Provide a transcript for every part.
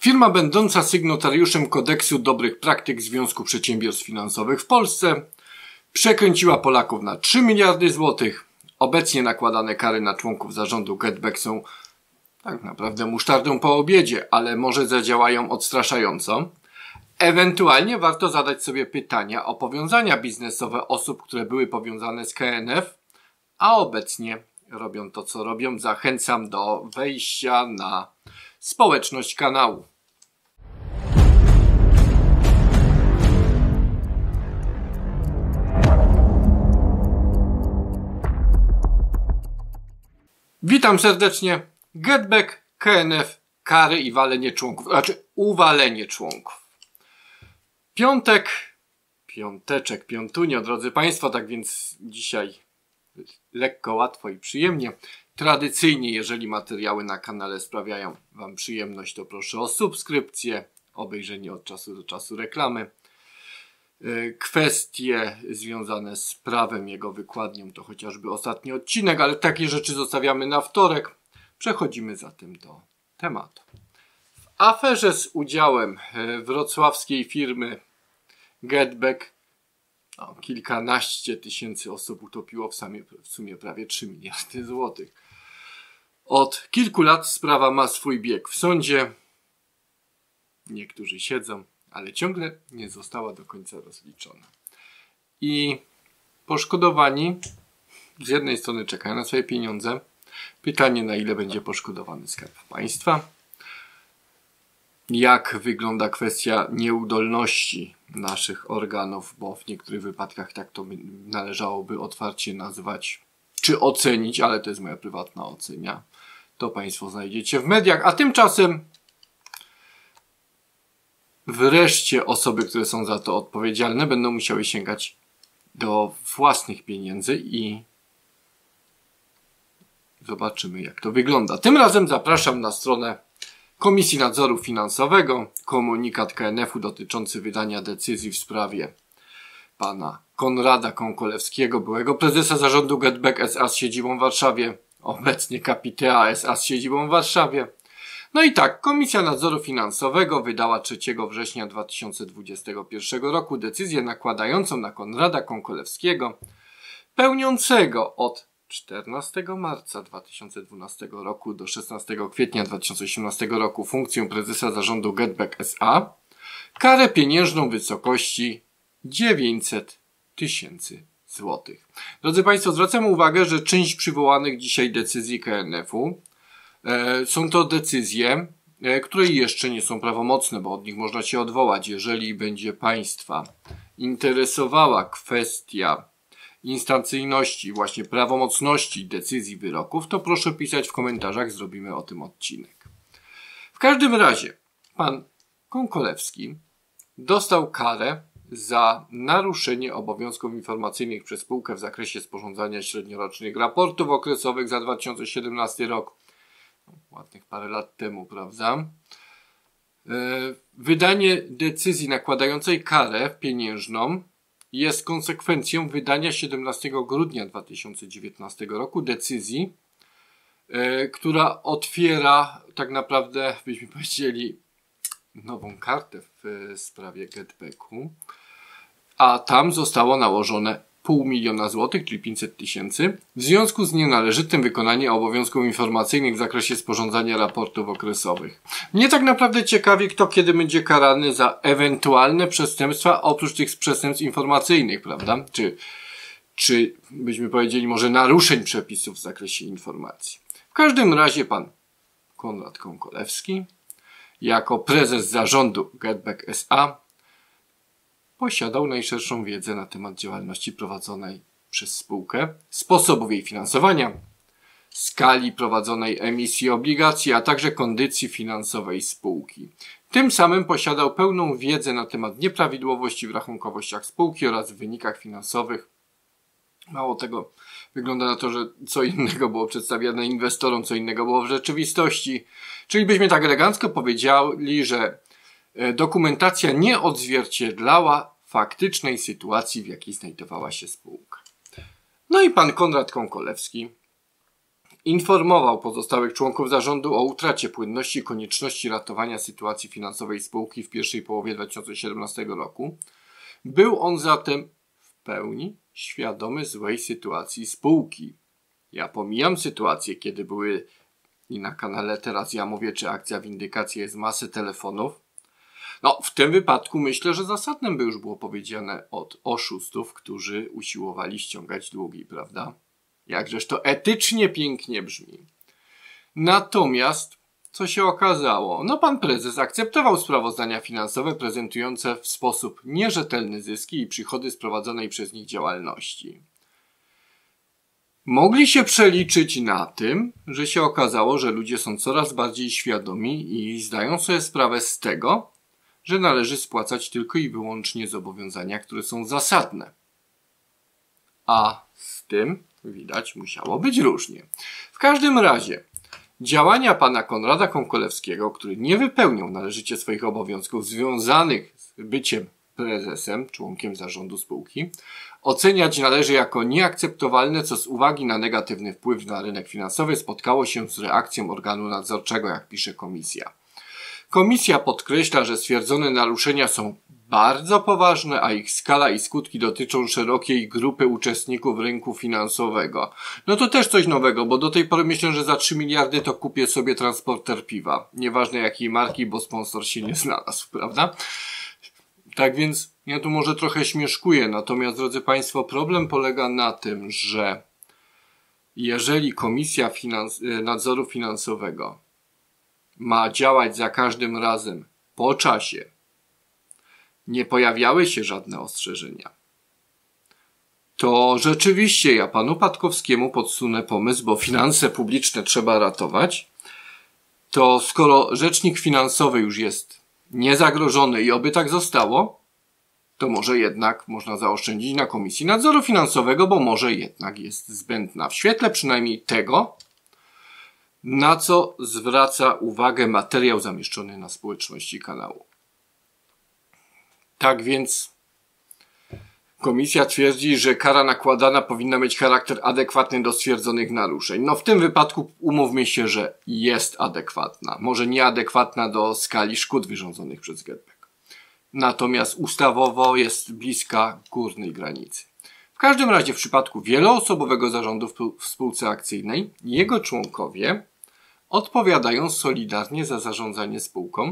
Firma będąca sygnatariuszem kodeksu dobrych praktyk Związku Przedsiębiorstw Finansowych w Polsce przekręciła Polaków na 3 miliardy złotych. Obecnie nakładane kary na członków zarządu GetBack są tak naprawdę musztardą po obiedzie, ale może zadziałają odstraszająco. Ewentualnie warto zadać sobie pytania o powiązania biznesowe osób, które były powiązane z KNF, a obecnie robią to, co robią. Zachęcam do wejścia na społeczność kanału. Witam serdecznie. GetBack, KNF, kary i walenie członków, uwalenie członków. Piąteczek, piątunio, drodzy Państwo, tak więc dzisiaj lekko, łatwo i przyjemnie. Tradycyjnie, jeżeli materiały na kanale sprawiają Wam przyjemność, to proszę o subskrypcję, obejrzenie od czasu do czasu reklamy. Kwestie związane z prawem, jego wykładnią, to chociażby ostatni odcinek, ale takie rzeczy zostawiamy na wtorek. Przechodzimy zatem do tematu. W aferze z udziałem wrocławskiej firmy GetBack kilkanaście tysięcy osób utopiło w sumie prawie 3 miliardy złotych. Od kilku lat sprawa ma swój bieg w sądzie. Niektórzy siedzą, ale ciągle nie została do końca rozliczona. I poszkodowani z jednej strony czekają na swoje pieniądze. Pytanie, na ile będzie poszkodowany Skarb Państwa. Jak wygląda kwestia nieudolności naszych organów, bo w niektórych wypadkach tak to należałoby otwarcie nazwać, czy ocenić, ale to jest moja prywatna ocena. To Państwo znajdziecie w mediach, a tymczasem wreszcie osoby, które są za to odpowiedzialne, będą musiały sięgać do własnych pieniędzy i zobaczymy, jak to wygląda. Tym razem zapraszam na stronę Komisji Nadzoru Finansowego. Komunikat KNF-u dotyczący wydania decyzji w sprawie pana Konrada Konkolewskiego, byłego prezesa zarządu GetBack S.A. z siedzibą w Warszawie, obecnie Kapitea S.A. z siedzibą w Warszawie. No i tak, Komisja Nadzoru Finansowego wydała 3 września 2021 roku decyzję nakładającą na Konrada Konkolewskiego, pełniącego od 14 marca 2012 roku do 16 kwietnia 2018 roku funkcję prezesa zarządu GetBack S.A. karę pieniężną w wysokości 900 tysięcy złotych. Drodzy Państwo, zwracamy uwagę, że część przywołanych dzisiaj decyzji KNF-u są to decyzje, które jeszcze nie są prawomocne, bo od nich można się odwołać. Jeżeli będzie Państwa interesowała kwestia instancyjności, właśnie prawomocności decyzji wyroków, to proszę pisać w komentarzach, zrobimy o tym odcinek. W każdym razie pan Konkolewski dostał karę za naruszenie obowiązków informacyjnych przez spółkę w zakresie sporządzania średniorocznych raportów okresowych za 2017 rok. Ładnych parę lat temu, prawda? Wydanie decyzji nakładającej karę pieniężną jest konsekwencją wydania 17 grudnia 2019 roku decyzji, która otwiera tak naprawdę, byśmy powiedzieli, nową kartę w sprawie GetBacku, a tam zostało nałożone 500 000 złotych, czyli 500 tysięcy, w związku z nienależytym wykonaniem obowiązków informacyjnych w zakresie sporządzania raportów okresowych. Mnie tak naprawdę ciekawi, kto kiedy będzie karany za ewentualne przestępstwa, oprócz tych przestępstw informacyjnych, prawda? Czy byśmy powiedzieli może naruszeń przepisów w zakresie informacji. W każdym razie pan Konrad Konkolewski jako prezes zarządu GetBack S.A. posiadał najszerszą wiedzę na temat działalności prowadzonej przez spółkę, sposobów jej finansowania, skali prowadzonej emisji obligacji, a także kondycji finansowej spółki. Tym samym posiadał pełną wiedzę na temat nieprawidłowości w rachunkowościach spółki oraz w wynikach finansowych. Mało tego, wygląda na to, że co innego było przedstawiane inwestorom, co innego było w rzeczywistości. Czyli byśmy tak elegancko powiedzieli, że dokumentacja nie odzwierciedlała faktycznej sytuacji, w jakiej znajdowała się spółka. No i pan Konrad Konkolewski informował pozostałych członków zarządu o utracie płynności i konieczności ratowania sytuacji finansowej spółki w pierwszej połowie 2017 roku. Był on zatem w pełni świadomy złej sytuacji spółki. Ja pomijam sytuację, kiedy były i na kanale Teraz Ja Mówię, czy akcja windykacji jest masy telefonów. No, w tym wypadku myślę, że zasadnym by już było powiedziane od oszustów, którzy usiłowali ściągać długi, prawda? Jakżeż to etycznie pięknie brzmi. Natomiast, co się okazało? No, pan prezes akceptował sprawozdania finansowe prezentujące w sposób nierzetelny zyski i przychody z prowadzonej przez nich działalności. Mogli się przeliczyć na tym, że się okazało, że ludzie są coraz bardziej świadomi i zdają sobie sprawę z tego, że należy spłacać tylko i wyłącznie zobowiązania, które są zasadne. A z tym, widać, musiało być różnie. W każdym razie, działania pana Konrada Konkolewskiego, który nie wypełniał należycie swoich obowiązków związanych z byciem prezesem, członkiem zarządu spółki, oceniać należy jako nieakceptowalne, co z uwagi na negatywny wpływ na rynek finansowy spotkało się z reakcją organu nadzorczego, jak pisze komisja. Komisja podkreśla, że stwierdzone naruszenia są bardzo poważne, a ich skala i skutki dotyczą szerokiej grupy uczestników rynku finansowego. No to też coś nowego, bo do tej pory myślę, że za 3 miliardy to kupię sobie transporter piwa. Nieważne jakiej marki, bo sponsor się nie znalazł, prawda? Tak więc ja tu może trochę śmieszkuję, natomiast drodzy Państwo, problem polega na tym, że jeżeli Komisja Nadzoru Finansowego ma działać za każdym razem po czasie, nie pojawiały się żadne ostrzeżenia, to rzeczywiście ja panu Patkowskiemu podsunę pomysł, bo finanse publiczne trzeba ratować, to skoro rzecznik finansowy już jest niezagrożony i oby tak zostało, to może jednak można zaoszczędzić na Komisji Nadzoru Finansowego, bo może jednak jest zbędna. W świetle przynajmniej tego, na co zwraca uwagę materiał zamieszczony na społeczności kanału. Tak więc komisja twierdzi, że kara nakładana powinna mieć charakter adekwatny do stwierdzonych naruszeń. No w tym wypadku umówmy się, że jest adekwatna. Może nieadekwatna do skali szkód wyrządzonych przez GetBack. Natomiast ustawowo jest bliska górnej granicy. W każdym razie w przypadku wieloosobowego zarządu w spółce akcyjnej jego członkowie odpowiadają solidarnie za zarządzanie spółką.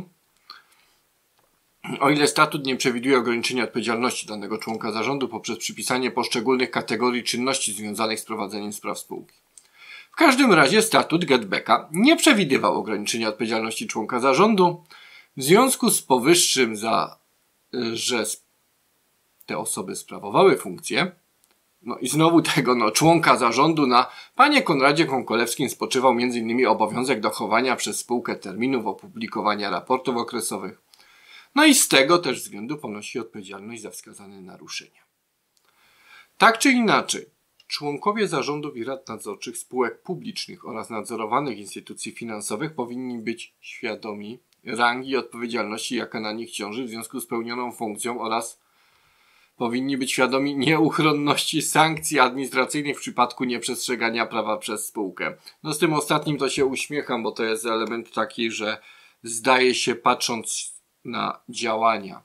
O ile statut nie przewiduje ograniczenia odpowiedzialności danego członka zarządu poprzez przypisanie poszczególnych kategorii czynności związanych z prowadzeniem spraw spółki. W każdym razie statut GetBacka nie przewidywał ograniczenia odpowiedzialności członka zarządu. W związku z powyższym, że te osoby sprawowały funkcję, no i znowu tego członka zarządu na panie Konradzie Konkolewskim spoczywał m.in. obowiązek dochowania przez spółkę terminów opublikowania raportów okresowych. No i z tego też względu ponosi odpowiedzialność za wskazane naruszenia. Tak czy inaczej, członkowie zarządów i rad nadzorczych spółek publicznych oraz nadzorowanych instytucji finansowych powinni być świadomi rangi i odpowiedzialności, jaka na nich ciąży w związku z pełnioną funkcją oraz powinni być świadomi nieuchronności sankcji administracyjnych w przypadku nieprzestrzegania prawa przez spółkę. No z tym ostatnim to się uśmiecham, bo to jest element taki, że zdaje się, patrząc na działania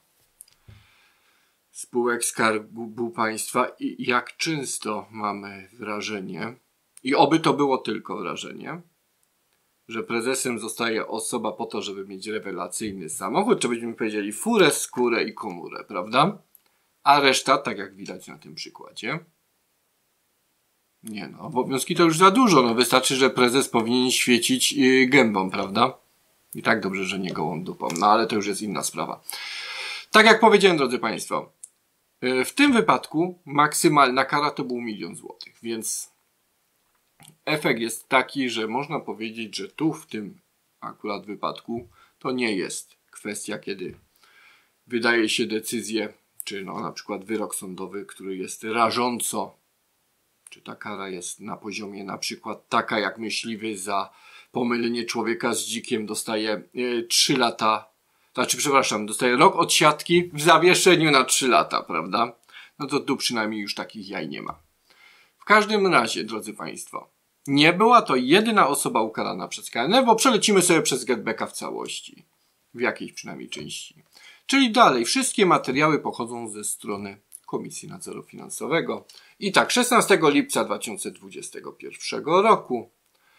spółek Skarbu Państwa i jak często mamy wrażenie, i oby to było tylko wrażenie, że prezesem zostaje osoba po to, żeby mieć rewelacyjny samochód, czy byśmy powiedzieli furę, skórę i komórę, prawda? A reszta, tak jak widać na tym przykładzie, nie obowiązki to już za dużo, wystarczy, że prezes powinien świecić gębą, prawda? I tak dobrze, że nie gołą dupą, ale to już jest inna sprawa. Tak jak powiedziałem, drodzy Państwo, w tym wypadku maksymalna kara to był 1 000 000 złotych, więc efekt jest taki, że można powiedzieć, że tu w tym akurat wypadku to nie jest kwestia, kiedy wydaje się decyzję, czy na przykład wyrok sądowy, który jest rażąco, czy ta kara jest na poziomie na przykład taka, jak myśliwy za pomylenie człowieka z dzikiem dostaje 3 lata, dostaje rok odsiadki w zawieszeniu na 3 lata, prawda? No to tu przynajmniej już takich jaj nie ma. W każdym razie, drodzy Państwo, Nie była to jedyna osoba ukarana przez KNF, bo przelecimy sobie przez GetBacka w całości. W jakiejś przynajmniej części. Czyli dalej, wszystkie materiały pochodzą ze strony Komisji Nadzoru Finansowego. I tak, 16 lipca 2021 roku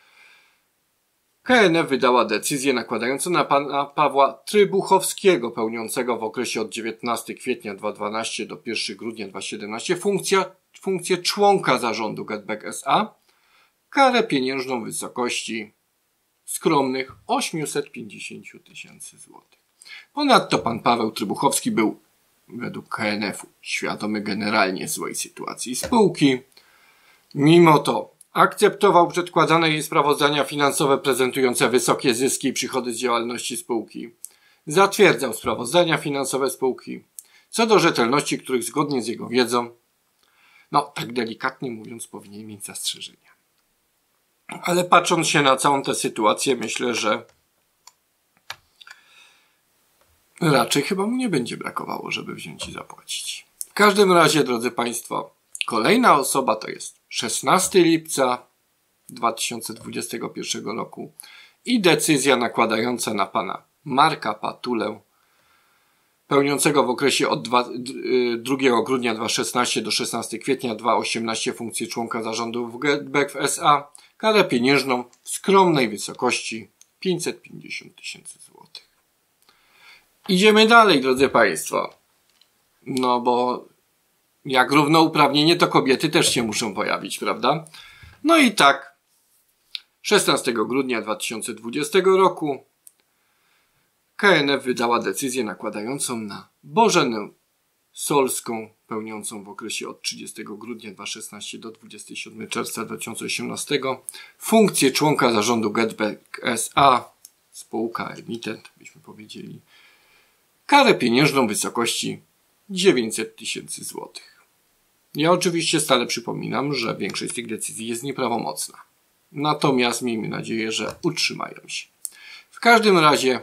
KNF wydała decyzję nakładającą na pana Pawła Trybuchowskiego, pełniącego w okresie od 19 kwietnia 2012 do 1 grudnia 2017 funkcję członka zarządu GetBack S.A. karę pieniężną w wysokości skromnych 850 000 złotych. Ponadto pan Paweł Trybuchowski był według KNF-u świadomy generalnie złej sytuacji spółki. Mimo to akceptował przedkładane jej sprawozdania finansowe prezentujące wysokie zyski i przychody z działalności spółki. Zatwierdzał sprawozdania finansowe spółki, co do rzetelności których zgodnie z jego wiedzą, tak delikatnie mówiąc, powinien mieć zastrzeżenia. Ale patrząc się na całą tę sytuację, myślę, że raczej chyba mu nie będzie brakowało, żeby wziąć i zapłacić. W każdym razie, drodzy Państwo, kolejna osoba to jest 16 lipca 2021 roku i decyzja nakładająca na pana Marka Patulę, pełniącego w okresie od 2 grudnia 2016 do 16 kwietnia 2018 funkcję członka zarządu w GetBack S.A. karę pieniężną w skromnej wysokości 550 000 złotych. Idziemy dalej, drodzy Państwo. Bo jak równouprawnienie, to kobiety też się muszą pojawić, prawda? No i tak, 16 grudnia 2020 roku KNF wydała decyzję nakładającą na Bożenę Solską, pełniącą w okresie od 30 grudnia 2016 do 27 czerwca 2018 funkcję członka zarządu GetBack S.A., spółka emitent, byśmy powiedzieli, karę pieniężną w wysokości 900 000 złotych. Ja oczywiście stale przypominam, że większość z tych decyzji jest nieprawomocna. Natomiast miejmy nadzieję, że utrzymają się. W każdym razie,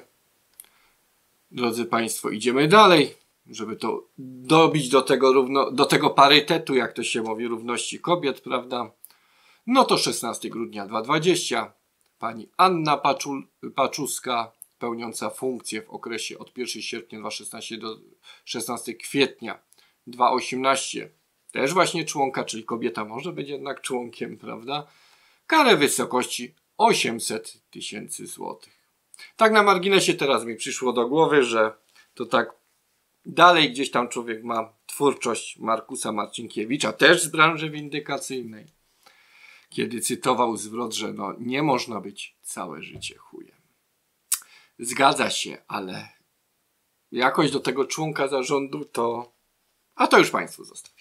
drodzy Państwo, idziemy dalej, żeby to dobić do tego parytetu, jak to się mówi, równości kobiet, prawda? To 16 grudnia 2020 pani Anna Paczuska, pełniąca funkcję w okresie od 1 sierpnia 2016 do 16 kwietnia 2018, też właśnie członka, czyli kobieta może być jednak członkiem, prawda? Karę w wysokości 800 000 złotych. Tak na marginesie teraz mi przyszło do głowy, że to tak dalej gdzieś tam człowiek ma twórczość Markusa Marcinkiewicza, też z branży windykacyjnej, kiedy cytował zwrot, że nie można być całe życie chujem. Zgadza się, ale jakoś do tego członka zarządu to już Państwu zostawię.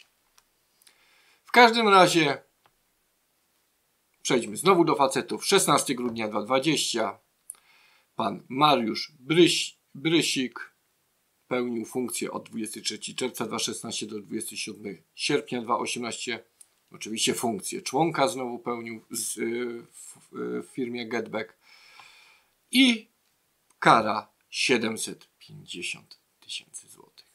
W każdym razie przejdźmy znowu do facetów. 16 grudnia 2020 pan Mariusz Brysik pełnił funkcję od 23 czerwca 2016 do 27 sierpnia 2018. Oczywiście funkcję członka znowu pełnił w firmie GetBack i kara 750 000 złotych.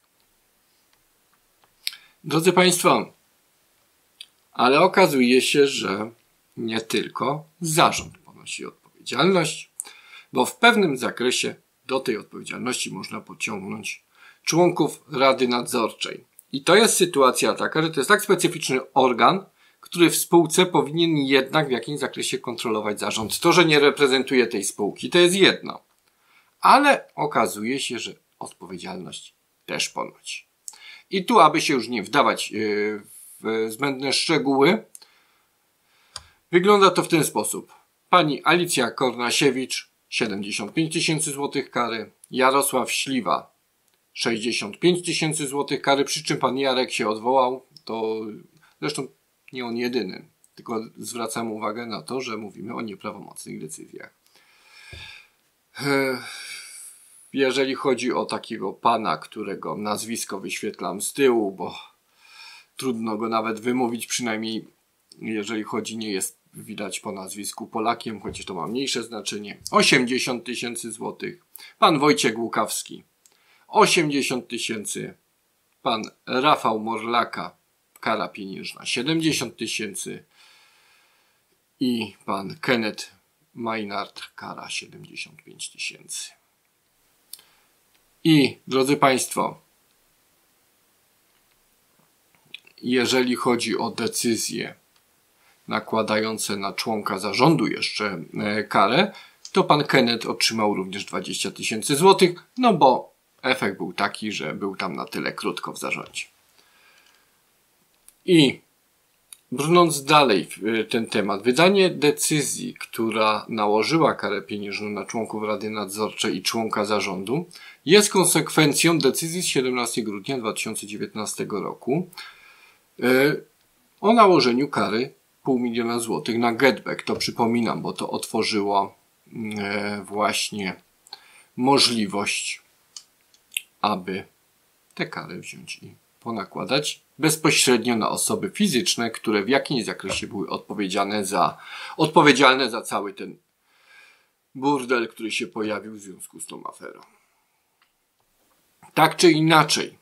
Drodzy Państwo, ale okazuje się, że nie tylko zarząd ponosi odpowiedzialność, bo w pewnym zakresie do tej odpowiedzialności można pociągnąć członków Rady Nadzorczej. I to jest sytuacja taka, że to jest tak specyficzny organ, który w spółce powinien jednak w jakimś zakresie kontrolować zarząd. To, że nie reprezentuje tej spółki, to jest jedno. Ale okazuje się, że odpowiedzialność też ponosi. I tu, aby się już nie wdawać w zbędne szczegóły, wygląda to w ten sposób. Pani Alicja Kornasiewicz 75 000 złotych kary, Jarosław Śliwa 65 000 złotych kary, przy czym pan Jarek się odwołał, to zresztą nie on jedyny, tylko zwracam uwagę na to, że mówimy o nieprawomocnych decyzjach. Jeżeli chodzi o takiego pana, którego nazwisko wyświetlam z tyłu, bo trudno go nawet wymówić, przynajmniej jeżeli chodzi, nie jest widać po nazwisku Polakiem, chociaż to ma mniejsze znaczenie, 80 000 złotych. Pan Wojciech Łukawski 80 000. Pan Rafał Morlaka, kara pieniężna 70 000. i pan Kenneth Maynard, kara 75 000. I drodzy Państwo, jeżeli chodzi o decyzje nakładające na członka zarządu jeszcze karę, to pan Kenneth otrzymał również 20 000 złotych, no bo efekt był taki, że był tam na tyle krótko w zarządzie. I brnąc dalej w ten temat, wydanie decyzji, która nałożyła karę pieniężną na członków Rady Nadzorczej i członka zarządu, jest konsekwencją decyzji z 17 grudnia 2019 roku o nałożeniu kary 500 000 złotych na GetBack. To przypominam, bo to otworzyło właśnie możliwość, aby tę karę wziąć i ponakładać bezpośrednio na osoby fizyczne, które w jakimś zakresie były odpowiedzialne za cały ten burdel, który się pojawił w związku z tą aferą. Tak czy inaczej,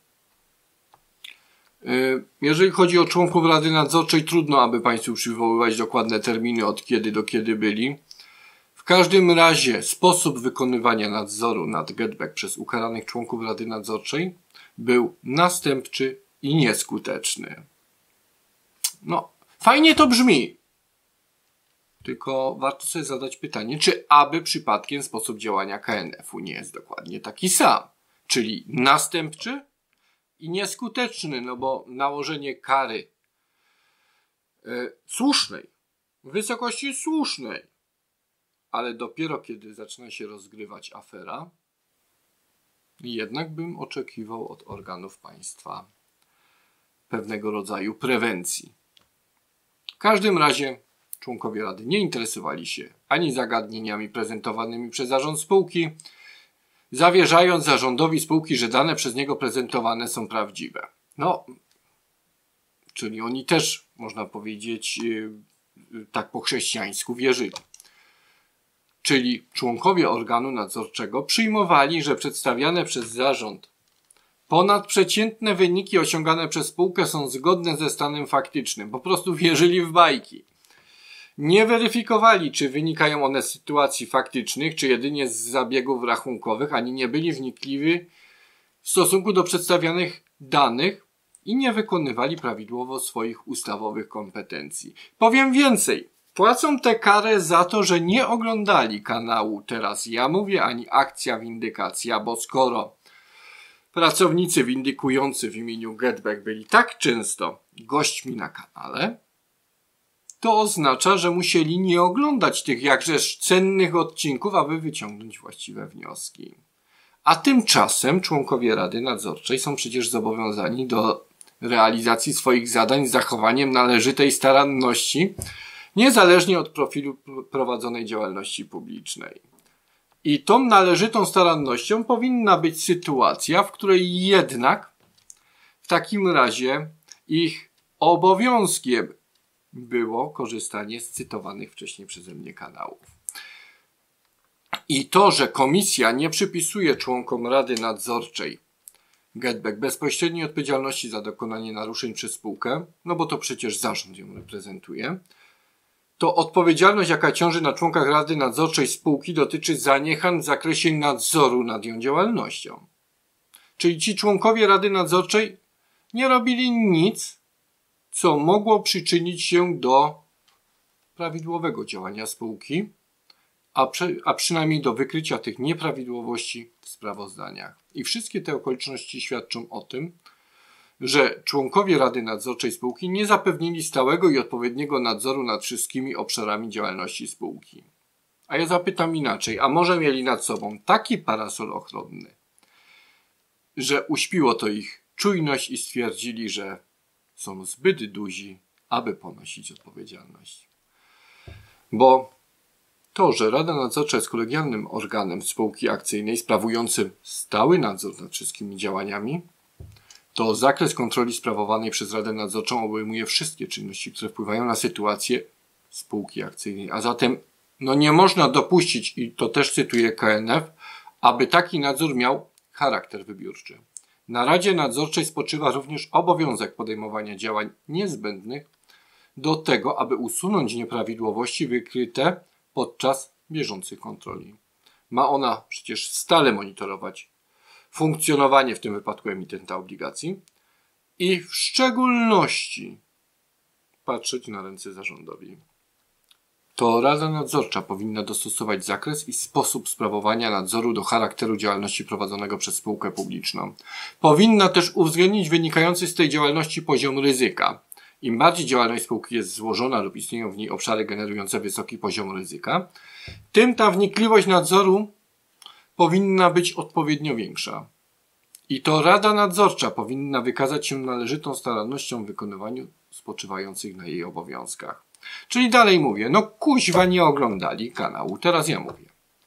jeżeli chodzi o członków Rady Nadzorczej, trudno, aby Państwu przywoływać dokładne terminy, od kiedy do kiedy byli. W każdym razie sposób wykonywania nadzoru nad GetBack przez ukaranych członków Rady Nadzorczej był następczy i nieskuteczny. No, fajnie to brzmi. Tylko warto sobie zadać pytanie, czy aby przypadkiem sposób działania KNF-u nie jest dokładnie taki sam. Czyli następczy i nieskuteczny, no bo nałożenie kary słusznej, w wysokości słusznej, ale dopiero kiedy zaczyna się rozgrywać afera, jednak bym oczekiwał od organów państwa pewnego rodzaju prewencji. W każdym razie członkowie Rady nie interesowali się ani zagadnieniami prezentowanymi przez zarząd spółki, zawierzając zarządowi spółki, że dane przez niego prezentowane są prawdziwe. No, czyli oni też, można powiedzieć, tak po chrześcijańsku wierzyli. Czyli członkowie organu nadzorczego przyjmowali, że przedstawiane przez zarząd ponadprzeciętne wyniki osiągane przez spółkę są zgodne ze stanem faktycznym. Po prostu wierzyli w bajki. Nie weryfikowali, czy wynikają one z sytuacji faktycznych, czy jedynie z zabiegów rachunkowych, ani nie byli wnikliwi w stosunku do przedstawianych danych i nie wykonywali prawidłowo swoich ustawowych kompetencji. Powiem więcej. Płacą tę karę za to, że nie oglądali kanału Teraz Ja Mówię, ani Akcja Windykacja, bo skoro pracownicy windykujący w imieniu GetBack byli tak często gośćmi na kanale, to oznacza, że musieli nie oglądać tych jakżeż cennych odcinków, aby wyciągnąć właściwe wnioski. A tymczasem członkowie Rady Nadzorczej są przecież zobowiązani do realizacji swoich zadań z zachowaniem należytej staranności, niezależnie od profilu prowadzonej działalności publicznej. I tą należytą starannością powinna być sytuacja, w której jednak w takim razie ich obowiązkiem było korzystanie z cytowanych wcześniej przeze mnie kanałów. I to, że komisja nie przypisuje członkom Rady Nadzorczej GetBack bezpośredniej odpowiedzialności za dokonanie naruszeń przez spółkę, no bo to przecież zarząd ją reprezentuje, to odpowiedzialność, jaka ciąży na członkach Rady Nadzorczej spółki, dotyczy zaniechań w zakresie nadzoru nad ją działalnością. Czyli ci członkowie Rady Nadzorczej nie robili nic, co mogło przyczynić się do prawidłowego działania spółki, a przynajmniej do wykrycia tych nieprawidłowości w sprawozdaniach. I wszystkie te okoliczności świadczą o tym, że członkowie Rady Nadzorczej spółki nie zapewnili stałego i odpowiedniego nadzoru nad wszystkimi obszarami działalności spółki. A ja zapytam inaczej, a może mieli nad sobą taki parasol ochronny, że uśpiło to ich czujność i stwierdzili, że są zbyt duzi, aby ponosić odpowiedzialność. Bo to, że Rada Nadzorcza jest kolegialnym organem spółki akcyjnej sprawującym stały nadzór nad wszystkimi działaniami, to zakres kontroli sprawowanej przez Radę Nadzorczą obejmuje wszystkie czynności, które wpływają na sytuację spółki akcyjnej. A zatem nie można dopuścić, i to też cytuję KNF, aby taki nadzór miał charakter wybiórczy. Na Radzie Nadzorczej spoczywa również obowiązek podejmowania działań niezbędnych do tego, aby usunąć nieprawidłowości wykryte podczas bieżących kontroli. Ma ona przecież stale monitorować funkcjonowanie w tym wypadku emitenta obligacji i w szczególności patrzeć na ręce zarządowi. To Rada Nadzorcza powinna dostosować zakres i sposób sprawowania nadzoru do charakteru działalności prowadzonego przez spółkę publiczną. Powinna też uwzględnić wynikający z tej działalności poziom ryzyka. Im bardziej działalność spółki jest złożona lub istnieją w niej obszary generujące wysoki poziom ryzyka, tym ta wnikliwość nadzoru powinna być odpowiednio większa. I to Rada Nadzorcza powinna wykazać się należytą starannością w wykonywaniu spoczywających na jej obowiązkach. Czyli dalej mówię, no kuźwa nie oglądali kanału, teraz ja mówię.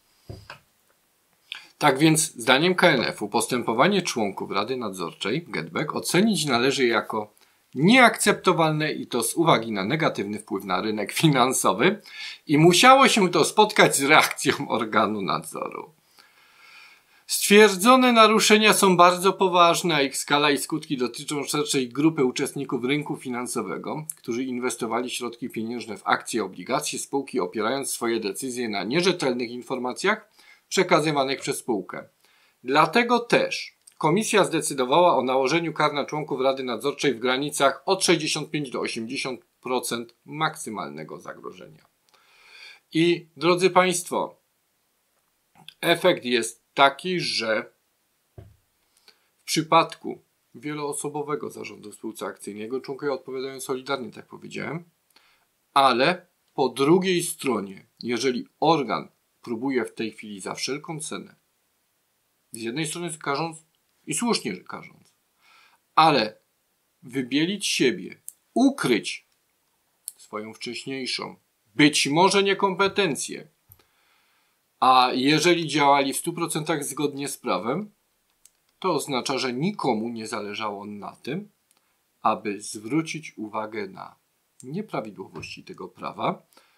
Tak więc zdaniem KNF-u postępowanie członków Rady Nadzorczej GetBack ocenić należy jako nieakceptowalne i to z uwagi na negatywny wpływ na rynek finansowy i musiało się to spotkać z reakcją organu nadzoru. Stwierdzone naruszenia są bardzo poważne, a ich skala i skutki dotyczą szerszej grupy uczestników rynku finansowego, którzy inwestowali środki pieniężne w akcje i obligacje spółki, opierając swoje decyzje na nierzetelnych informacjach przekazywanych przez spółkę. Dlatego też Komisja zdecydowała o nałożeniu kar na członków Rady Nadzorczej w granicach od 65 do 80% maksymalnego zagrożenia. I drodzy Państwo, efekt jest taki, że w przypadku wieloosobowego zarządu w spółce akcyjnej członkowie odpowiadają solidarnie, tak powiedziałem, ale po drugiej stronie, jeżeli organ próbuje w tej chwili za wszelką cenę, z jednej strony karząc i słusznie karząc, ale wybielić siebie, ukryć swoją wcześniejszą, być może niekompetencję, a jeżeli działali w 100% zgodnie z prawem, to oznacza, że nikomu nie zależało na tym, aby zwrócić uwagę na nieprawidłowości tego prawa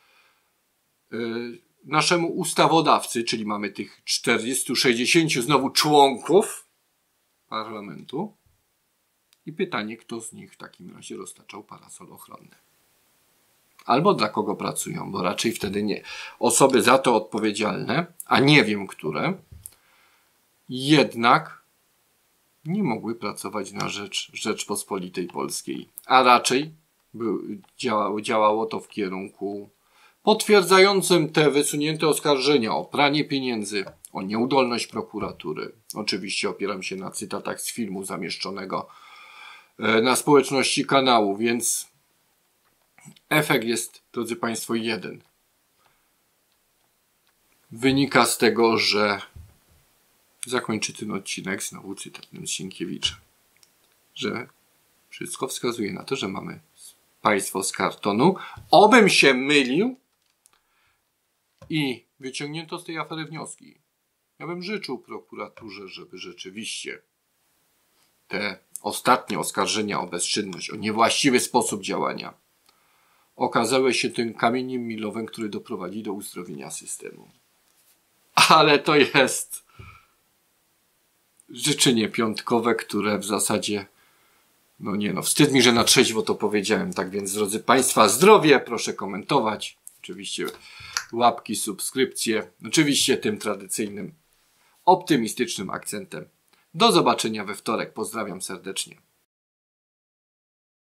naszemu ustawodawcy, czyli mamy tych 460 znowu członków parlamentu i pytanie, kto z nich w takim razie roztaczał parasol ochronny. Albo dla kogo pracują, bo raczej wtedy nie. Osoby za to odpowiedzialne, a nie wiem które, jednak nie mogły pracować na rzecz Rzeczpospolitej Polskiej, a raczej działało to w kierunku potwierdzającym te wysunięte oskarżenia o pranie pieniędzy, o nieudolność prokuratury. Oczywiście opieram się na cytatach z filmu zamieszczonego na społeczności kanału, więc efekt jest, drodzy Państwo, jeden. Wynika z tego, że zakończy ten odcinek znowu cytatem z Sienkiewicza, że wszystko wskazuje na to, że mamy państwo z kartonu. Obym się mylił i wyciągnięto z tej afery wnioski. Ja bym życzył prokuraturze, żeby rzeczywiście te ostatnie oskarżenia o bezczynność, o niewłaściwy sposób działania okazały się tym kamieniem milowym, który doprowadzi do uzdrowienia systemu. Ale to jest życzenie piątkowe, które w zasadzie wstyd mi, że na trzeźwo to powiedziałem. Tak więc, drodzy Państwa, zdrowie, proszę komentować. Oczywiście łapki, subskrypcje. Oczywiście tym tradycyjnym, optymistycznym akcentem. Do zobaczenia we wtorek. Pozdrawiam serdecznie.